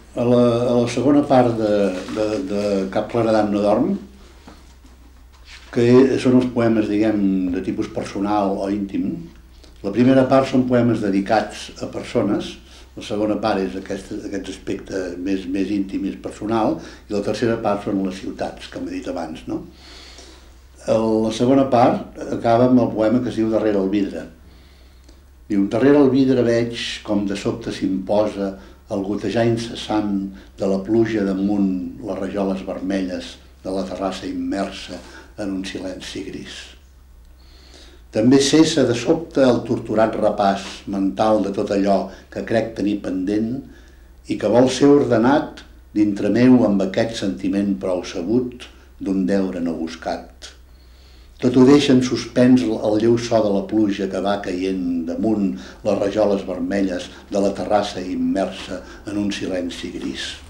A la segona part de Cap claredat no dorm, que són els poemes, diguem, de tipus personal o íntim. La primera part són poemes dedicats a persones, la segona part és aquest aspecte més íntim, més personal, i la tercera part són les ciutats, com he dit abans, no? La segona part acaba amb el poema que es diu Darrere el vidre. Diu, darrere el vidre veig com de sobte s'imposa el gotejar incessant de la pluja damunt les rajoles vermelles de la terrassa immersa en un silenci gris. També cessa de sobte el torturat repàs mental de tot allò que crec tenir pendent i que vol ser ordenat dintre meu amb aquest sentiment prou sabut d'un deure no buscat. Tot ho deixa en suspens el lleu so de la pluja que va caient damunt les rajoles vermelles de la terrassa immersa en un silenci gris.